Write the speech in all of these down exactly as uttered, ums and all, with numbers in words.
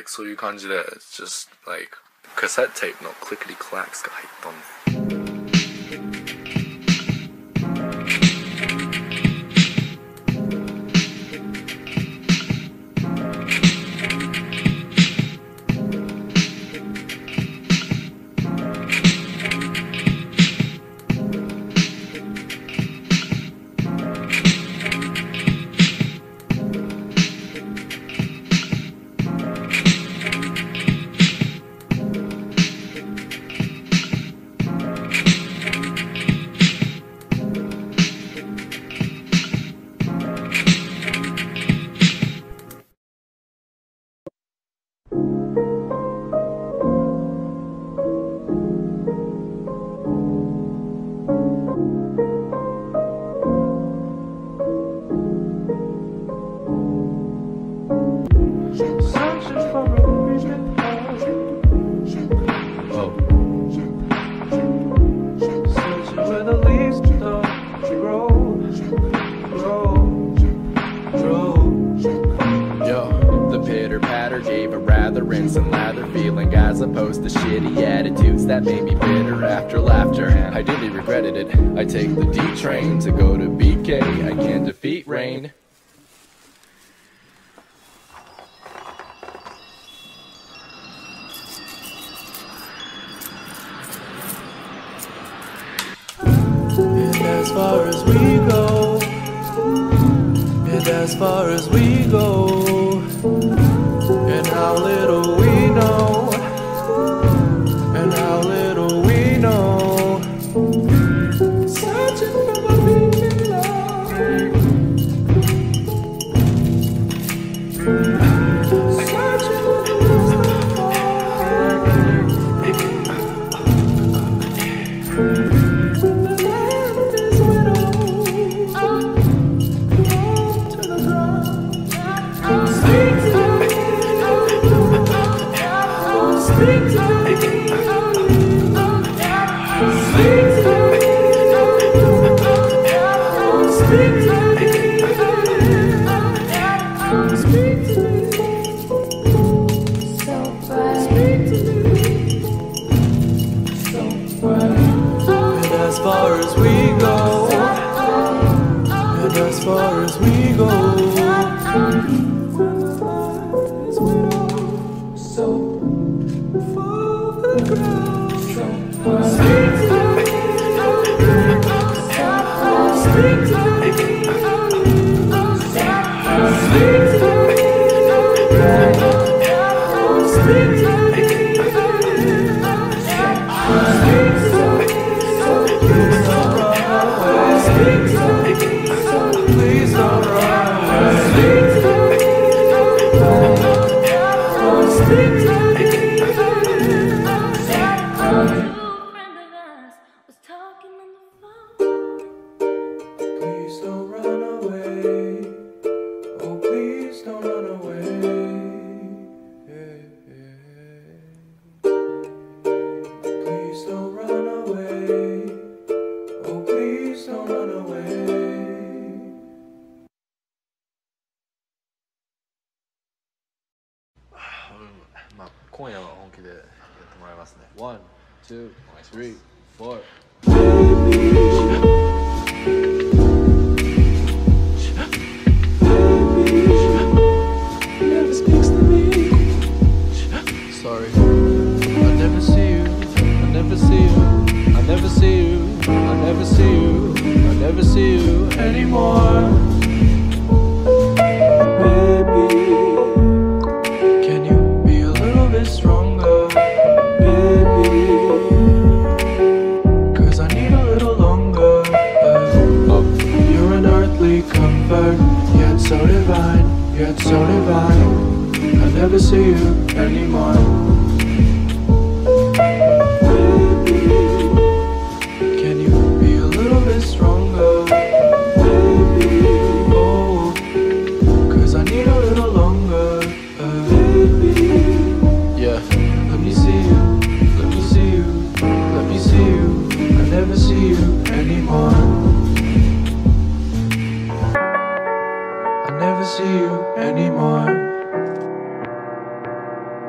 like そういう感じで just like カセットテープのクリックリクラックスが入ったんthat made me bitter after laughter. I deeply regretted it. I take the D train to go to B K. I can't defeat rain. And as far as we go, and as far as we go, and how little we know, and how little we know, searching for what we can love, searching for the wisdom when the land is widowed, fall to the ground. Speak to me, speak to me. As far as we go, and as far as we go, so fall the ground. Speak to me, speak to me, speak to me, speak to me. One, two, three, four. Never speaks to me. Sorry, I never see you. I never see you. I never see you. I never see you. I never see you anymore. So divine, yet so divine. I never see you anymore. Baby, can you be a little bit stronger? Baby, oh, cause I need a little longer. Uh, baby, yeah, let me see you, let me see you, let me see you. I never see you anymore. See you anymore.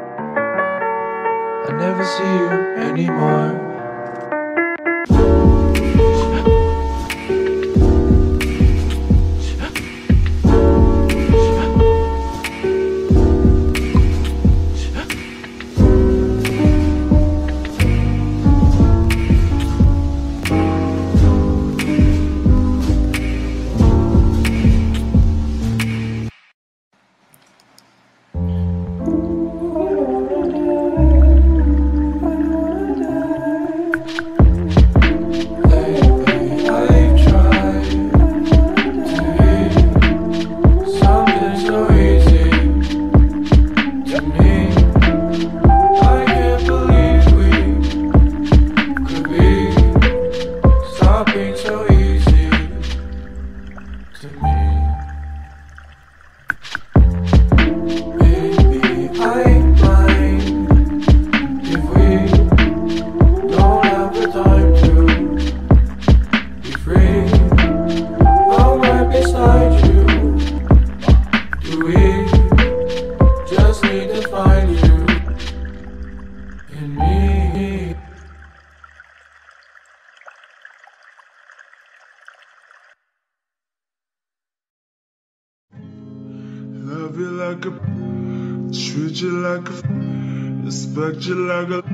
Love you like a, treat you like a, respect you like a.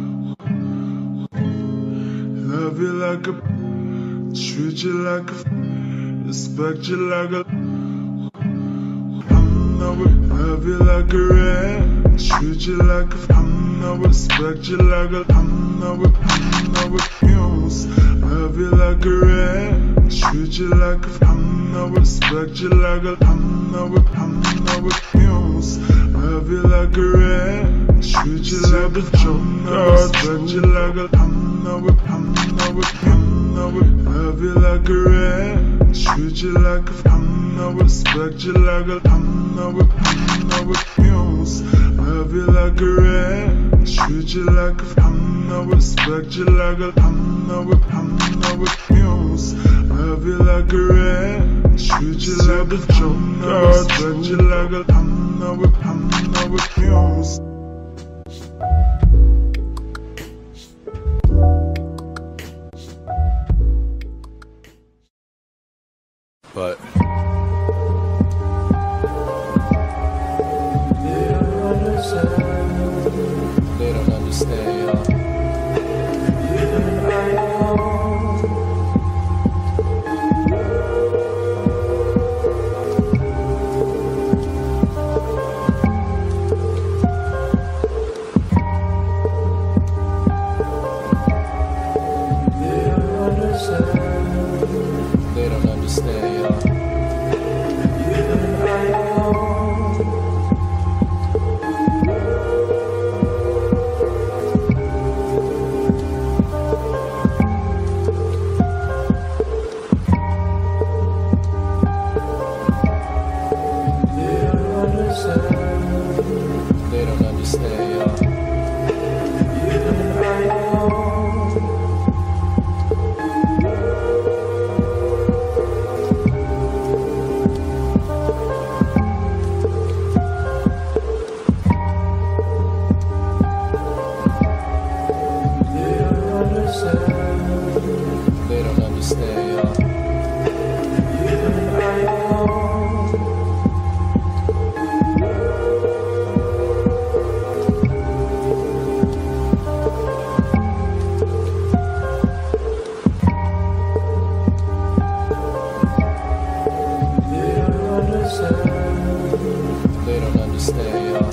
Love you like a, treat you like a, respect you like a. Love you like a rat, treat you like a. I'm not respect you like a. I'm not with, I'm not with fumes. Love you like a rat, treat you like a. I'm not respect you like a. I'm not with, I'm not with fumes. Love you like a rat, treat you like a. I'm not respect you like a. I'm not with, I'm not with, I'm not with. Love you like a rat, treat you like a. I'm not respect you like a. I'm not with, I'm not with fumes. Love you like a rat, treat you like a. I'm not respect you like a. I'm not with, I'm not with fumes. Love you like a rat, treat you like a. I'm not respect you like a. I'm not with, I'm not with fumes. But they don't understand, y'all. They don't understand, y'all. They don't understand, y'all. They don't understand, y'all. They don't understand, y'all.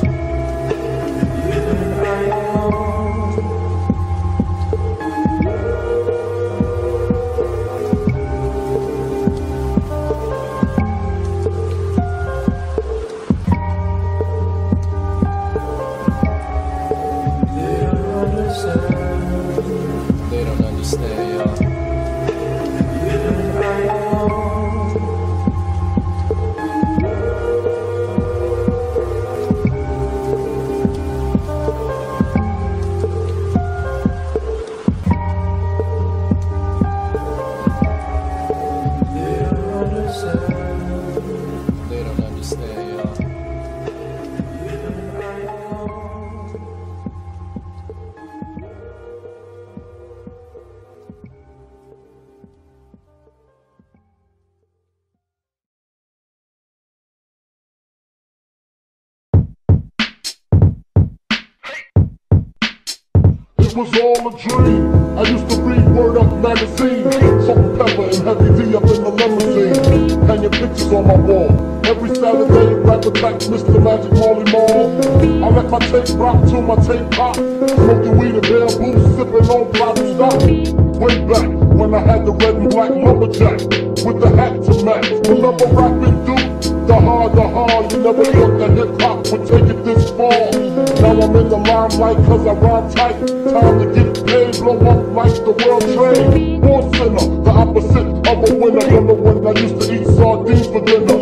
They don't understand, y'all. They don't understand, y'all. It was all a dream. I used to read Word Up magazine. Salt and pepper and heavy D up in the limousine. Hanging pictures on my wall. Every Saturday, right back Mister Magic Molly Mall. I let my tape rock till my tape pop. Smoking weed and bamboo, sipping on bottle stock. Way back when I had the red and black lumberjack with the hat to match. Remember rapping Duke? The hard, the hard. You never thought that hip hop would take it this far. Now I'm in the limelight cause I rhyme tight. Time to get paid, blow up like the world trade. Born sinner, the opposite of a winner. Remember when I used to eat sardines for dinner?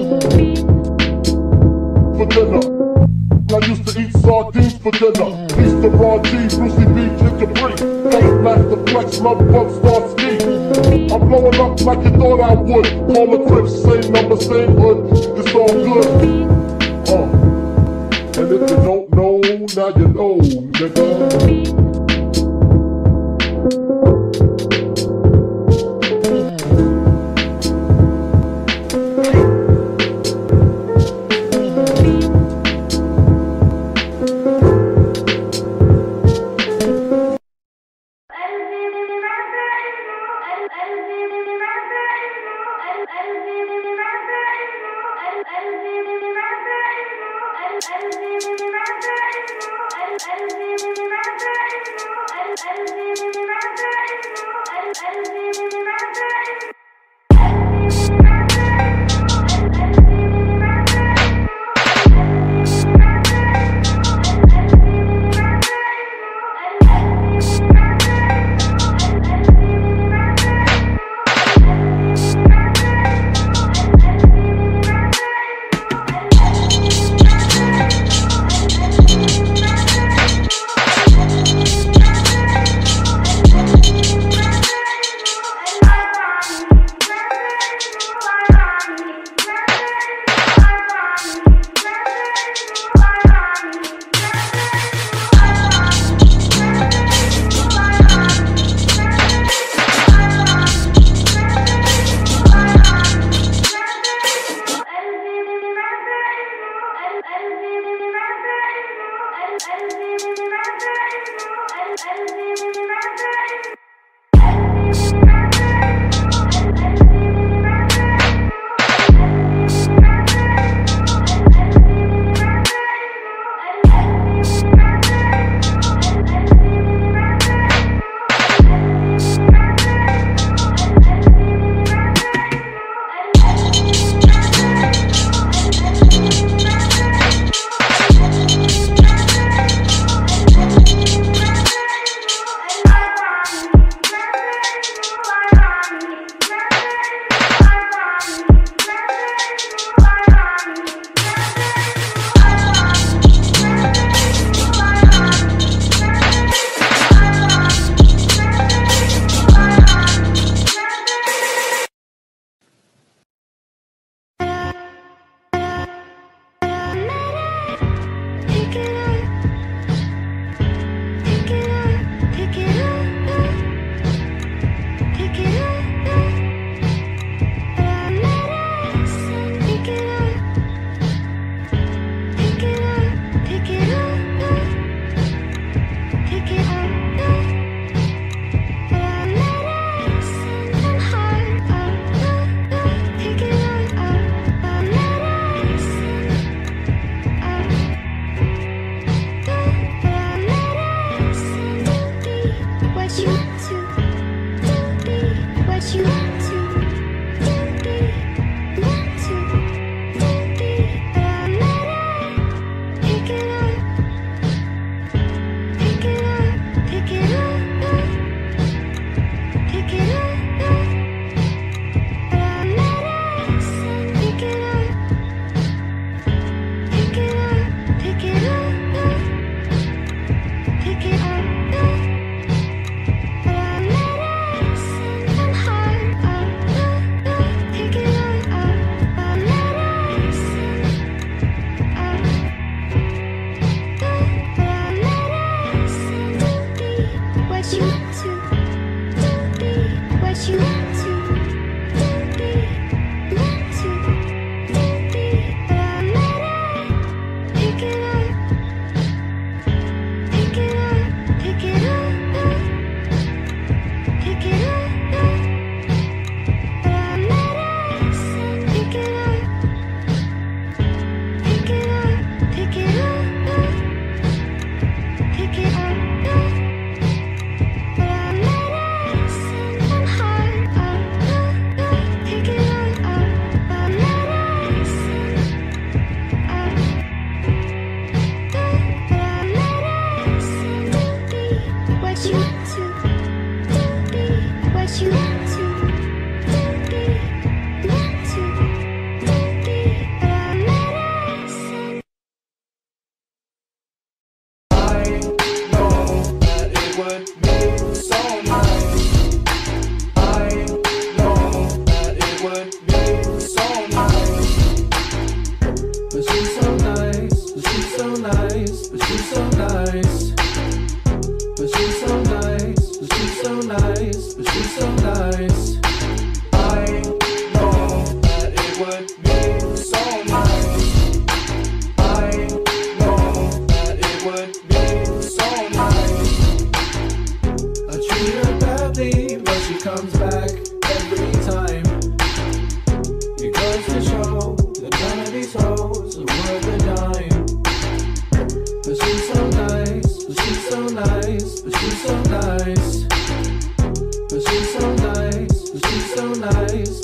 For dinner. I used to eat sardines for dinner. Peace to Raw G, Brucey B, Kid Capri. Funk Master Flex, Love Bug, Star Ski. I'm blowing up like you thought I would. Call the Crips, same number, same hood. It's all good. Uh. And if you don't know, now you know, nigga.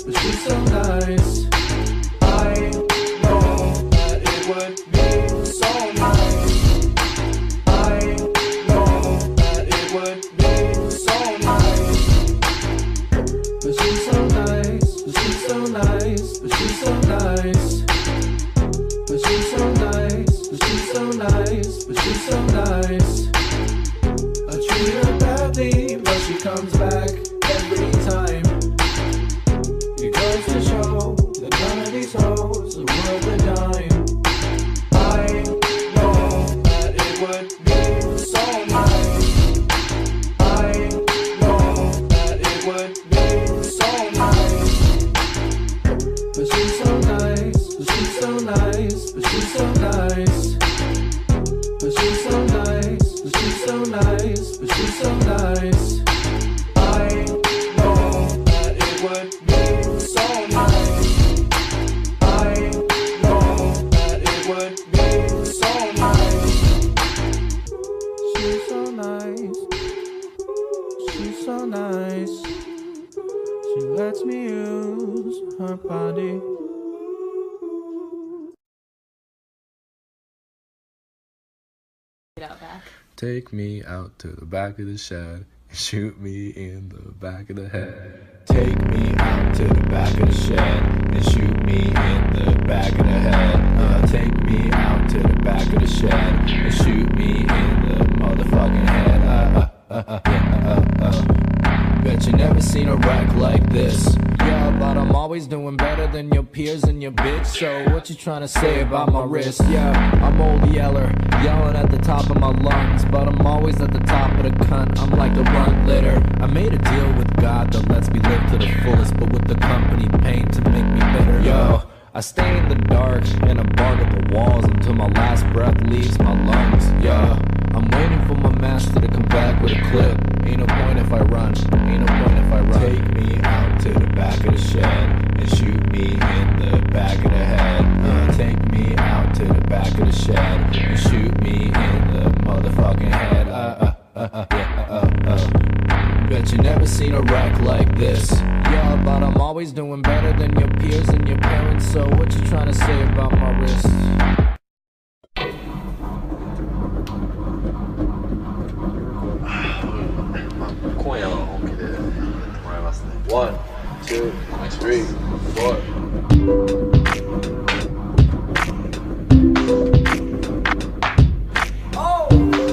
but she's so nice. I know that it would be so nice. I know that it would be so nice. But she's so nice, but she's so nice, but she's so nice. But she's so nice, but she's so nice, but she's so nice. I treat her badly, but she comes back every time. It goes to show that none of these hoes are worth a dime. I know that it would be so nice. I know that it would be so nice. But she's so nice, but she's so nice, but she's so nice. But she's so nice, but she's so nice, but she's so nice. I know that it would be so nice. I know that it would be so nice. She's so nice. She's so nice. She lets me use her body. Get out back. Take me out to the back of the shed and shoot me in the back of the head. Take me out to the back of the shed and shoot me in the back of the head. Uh, take me out to the back of the shed and shoot me in the motherfucking head. Uh, uh, uh, uh, uh, uh, uh. Bet you never seen a wreck like this. Yeah, but I'm always doing better than your peers and your bitch. So what you trying to say about my wrist? Yeah, I'm old Yeller, yelling at the top of my lungs, but I'm always at the top of the cunt. I'm like the runt litter. I made a deal with God that lets me live to the fullest, but with the company pain to make me bitter. Yo, I stay in the dark and I bark at the walls until my last breath leaves my lungs. Yeah, I'm waiting for my master to come back with a clip. Ain't no point if I run, ain't no point if I run. Take me out to the back of the shed and shoot me in the back of the head. Uh, take me out to the back of the shed and shoot me in the motherfucking head. Uh, uh, uh, uh, yeah, uh, uh. Bet you never seen a wreck like this. Yeah, but I'm always doing better than your peers and your parents. So what you trying to say about my wrist? One, two, three, four. Oh!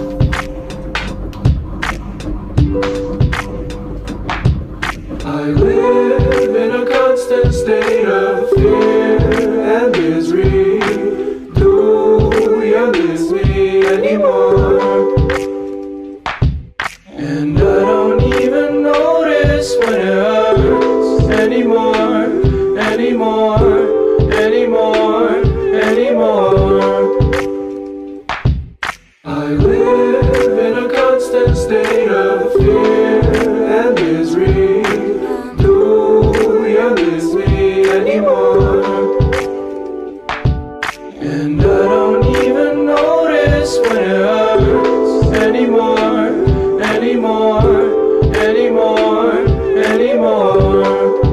I live in a constant state of fear and misery. Do you miss me anymore? And I don't even notice when it hurts anymore, anymore, anymore, anymore. I live in a constant state of fear and misery. Do you miss me anymore? And I don't even notice when it hurts anymore, anymore, anymore, anymore.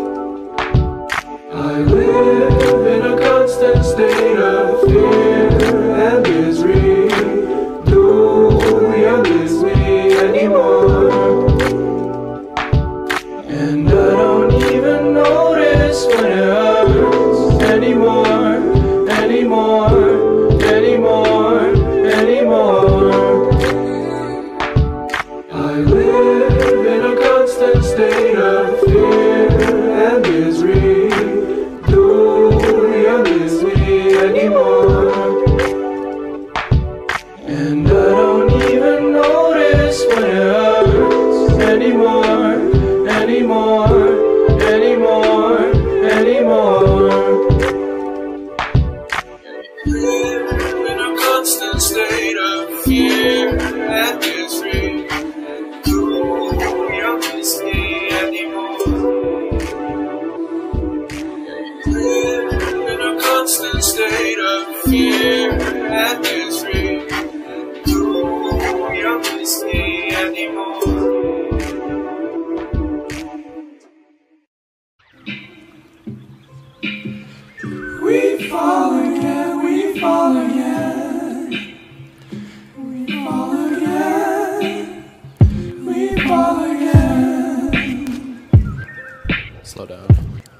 I live in a constant state of fear and misery. Do you miss me anymore? And I don't even notice when it hurts anymore, anymore, anymore, anymore. I live in a constant state of fear and misery. Do you miss me anymore? And I don't even notice when it hurts anymore, anymore, anymore, anymore. Live in a constant state of fear and misery. Do you miss me anymore? Live in a constant state of fear and misery. Do you miss me anymore? fall again, we fall again. We fall again. We fall again. Slow down.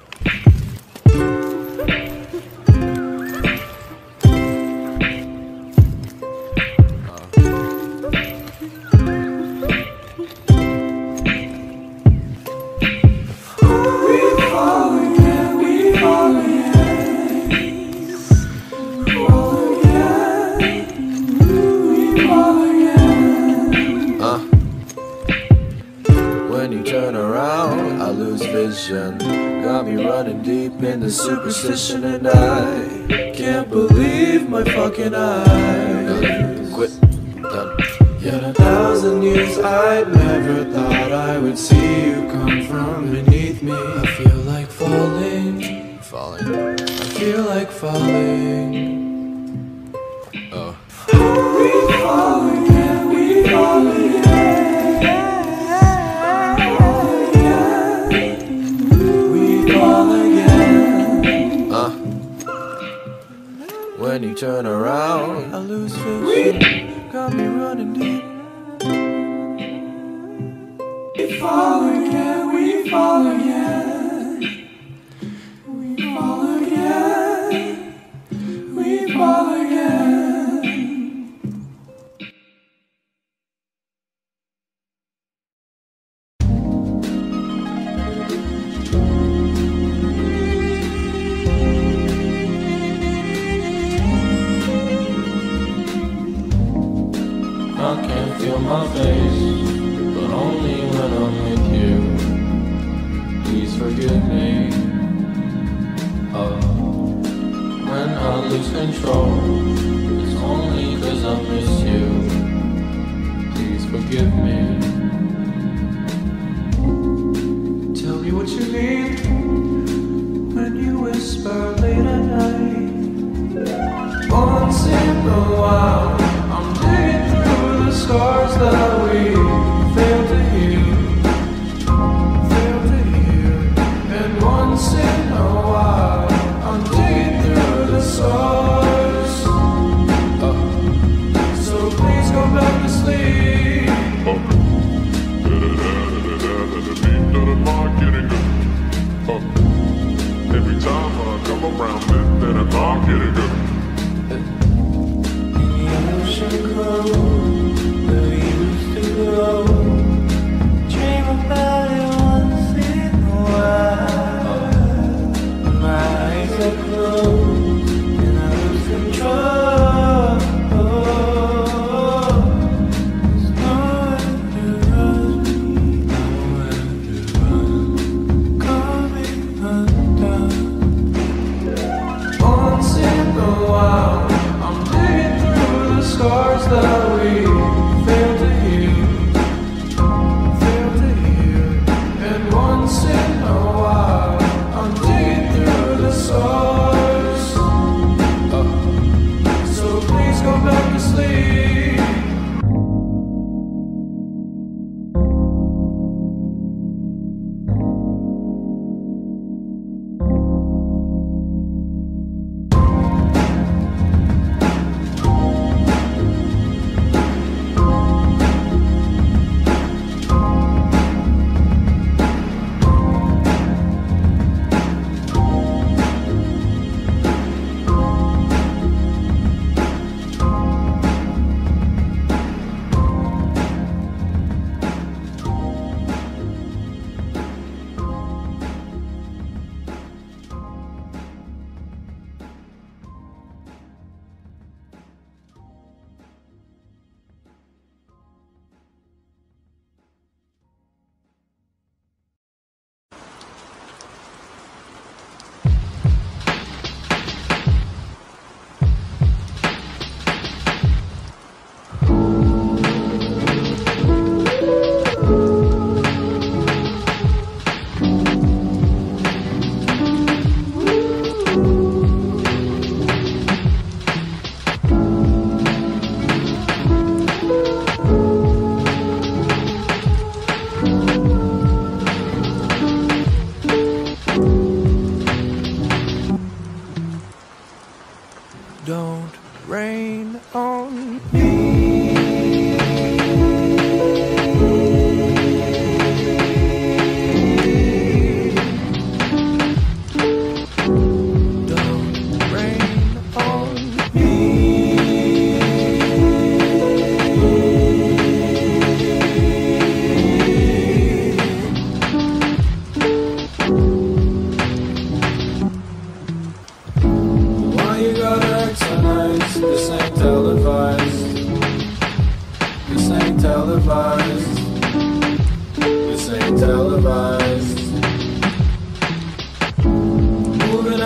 Got me running deep into superstition, and I can't believe my fucking eyes. Quit. Done. Yet a thousand years I'd never thought I would see you come from beneath me. I feel like falling, Falling. I feel like falling. Oh. We fall again, we fall again. When you turn around, I lose vision, got me running deep. We fall again, we fall again. We fall again, we fall again. I can't feel my face, but only when I'm with you. Please forgive me. Oh, when I lose control, it's only cause I miss you. Please forgive me. Tell me what you need when you whisper late at night. Once in a while, I'm digging through the scars that we failed to heal, failed to heal. And once in a while, I'm digging through the scars. Oh. So please go back to sleep. Oh. Oh. Every time I come around, then I can't get it good. Dream about it once in a while. My eyes are closed and I lose control. There's nowhere to run, nowhere to run. Coming undone. Once in a while, I'm digging through the scars that we failed to heal, failed to heal. And once in a while, I'm digging through the scars.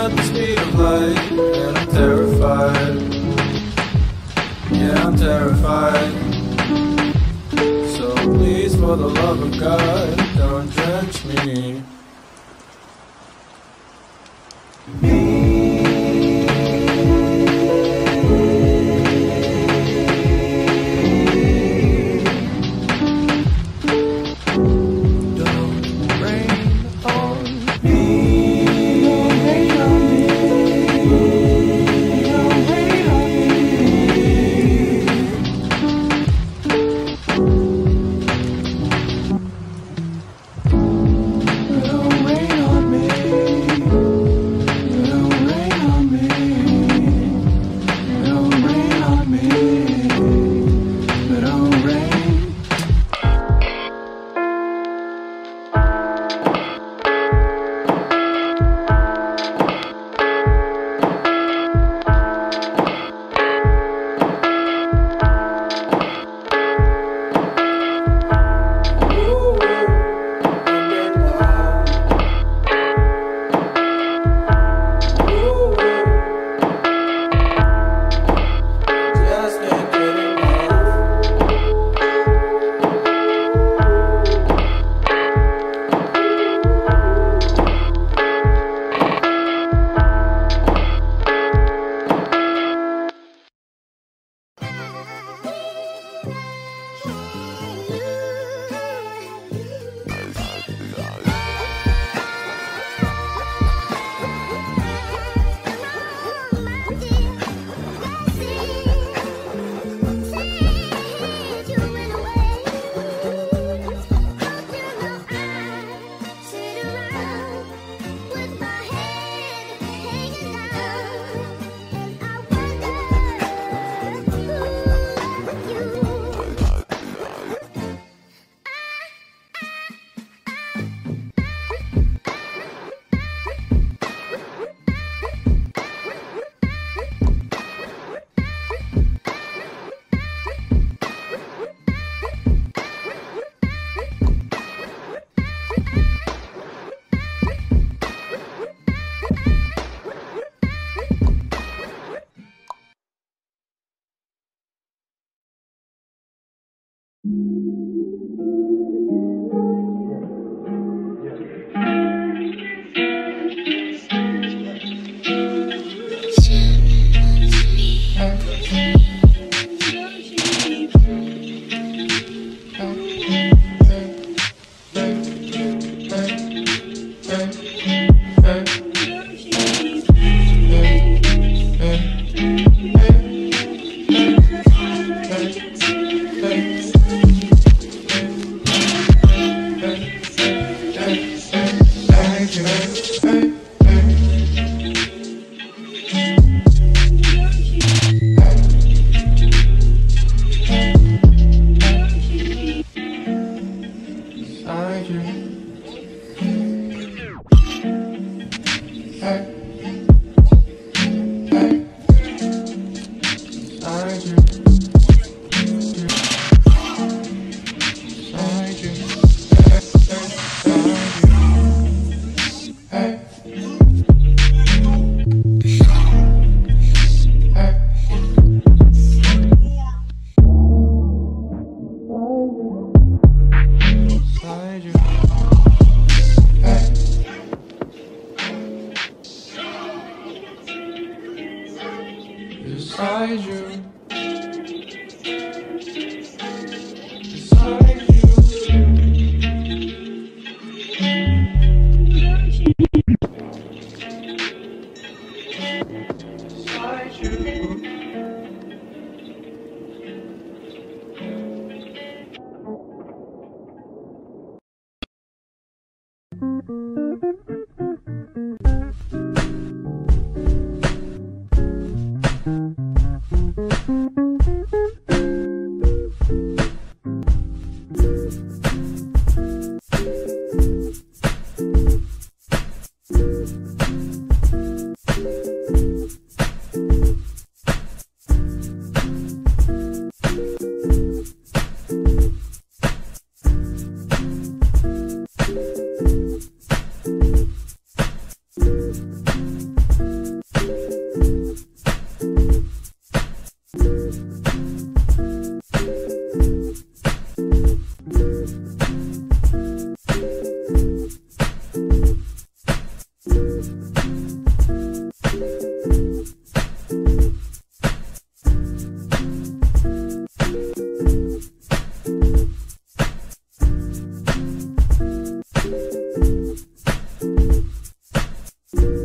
at the speed of light, and I'm terrified. Yeah, I'm terrified. So please, for the love of God, don't drench me.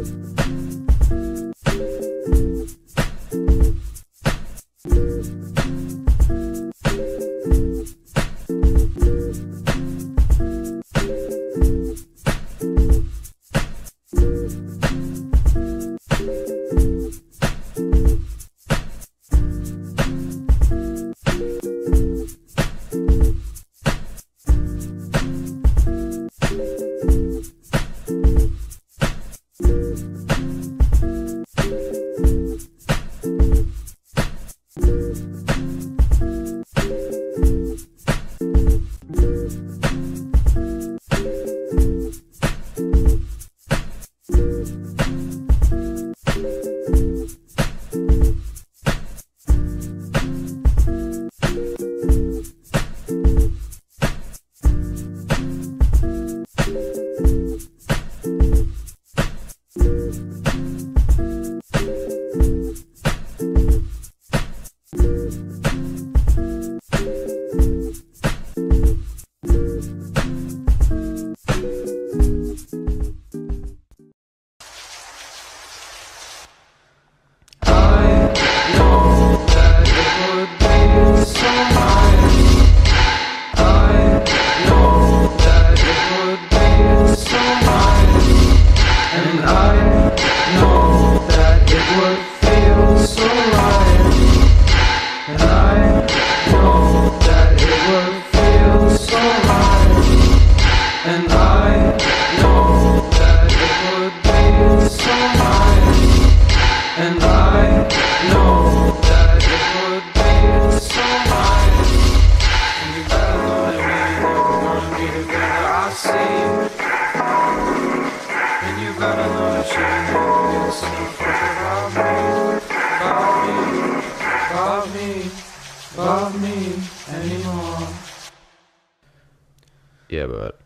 Yeah, but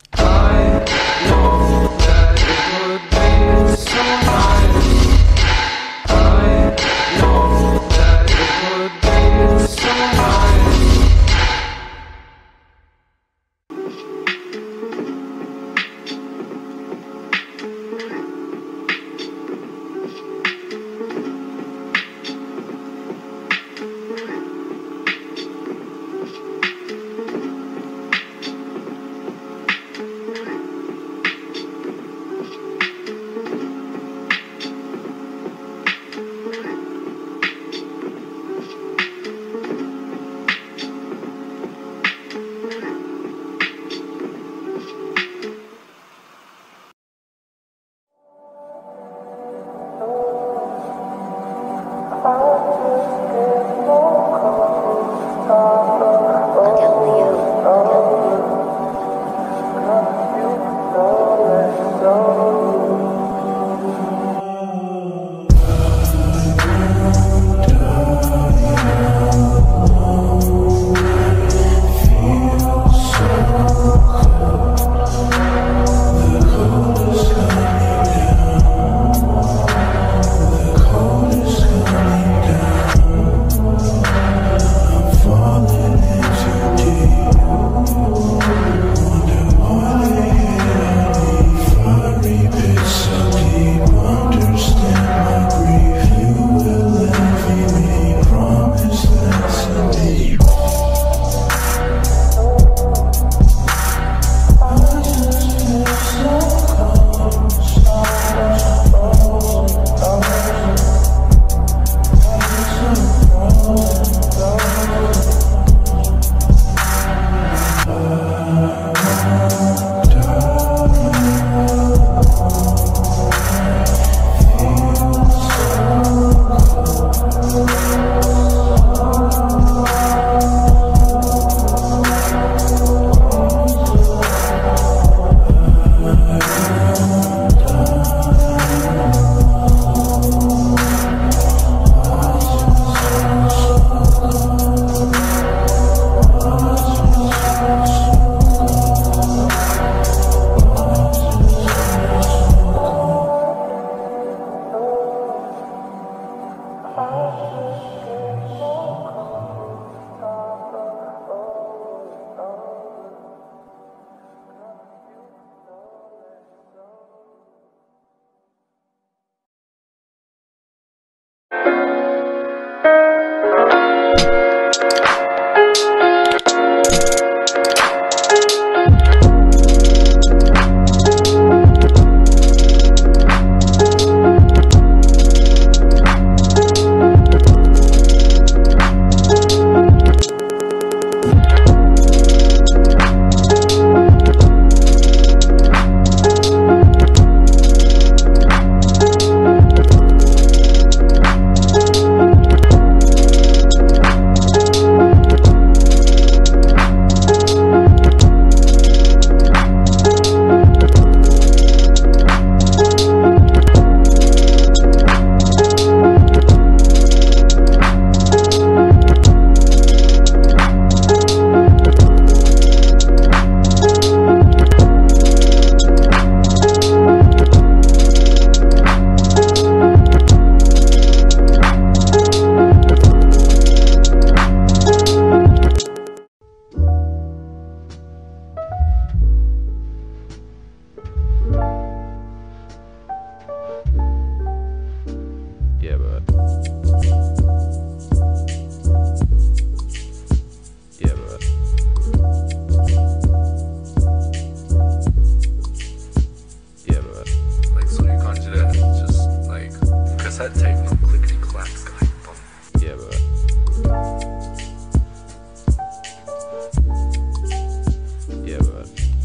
I know that it would be so nice. I know that it would be so nice. Yeah, bud. Yeah, bud. Yeah, bud. Like, så du kanskje det just like cassette tape from clickety clack sky. Yeah, bud. Yeah, bud.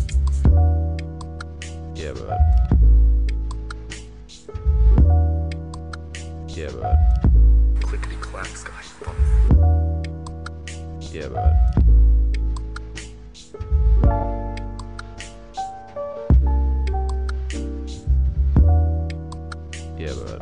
Yeah, bud. Yeah, bud. Clickety clack sky. Yeah, bud. Yeah, bud.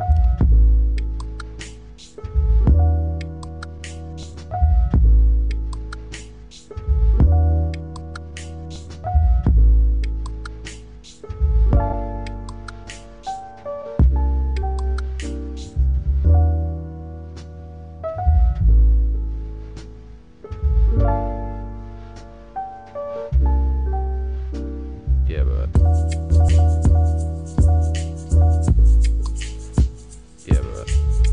Yeah, bud. Yeah, bud.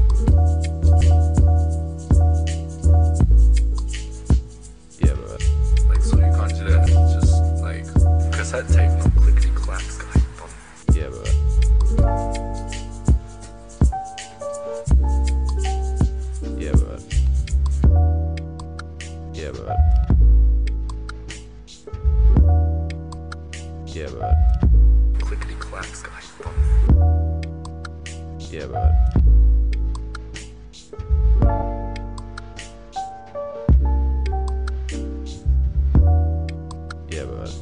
Yeah, bud. Like, so you can't do that. Just like cassette tape from clickety clack sky. Yeah, bud. Yeah, bud. Yeah, bud. Yeah, bud. Clickety clack sky. Yeah, bud. Yeah, bud.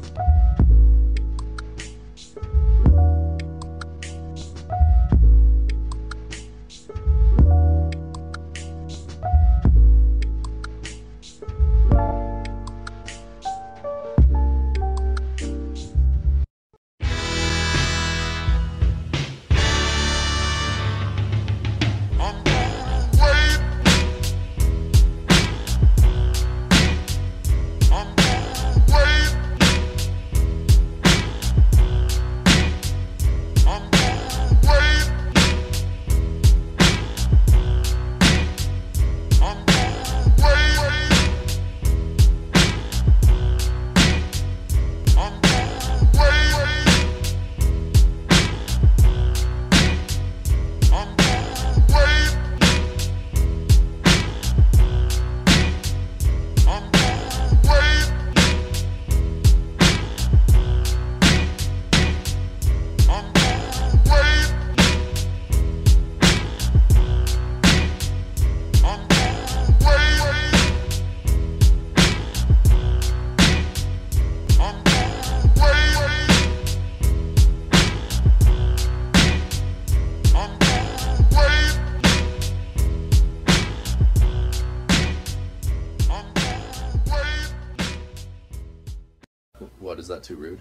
What, is that too rude?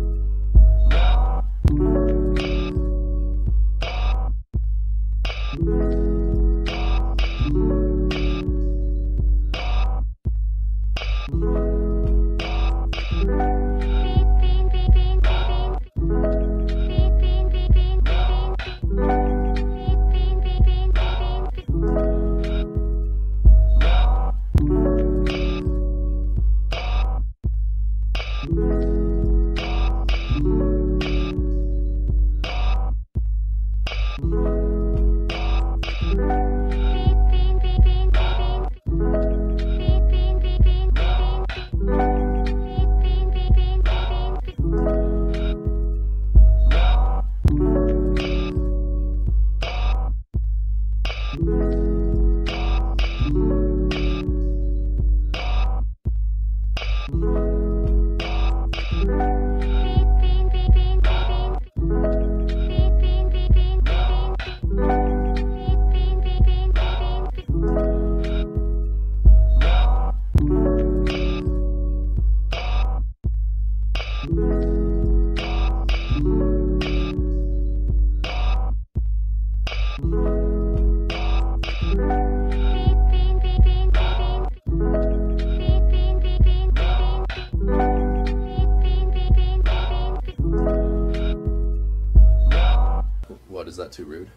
Thank What, is that too rude?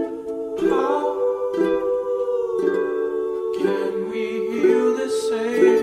Can we heal the same?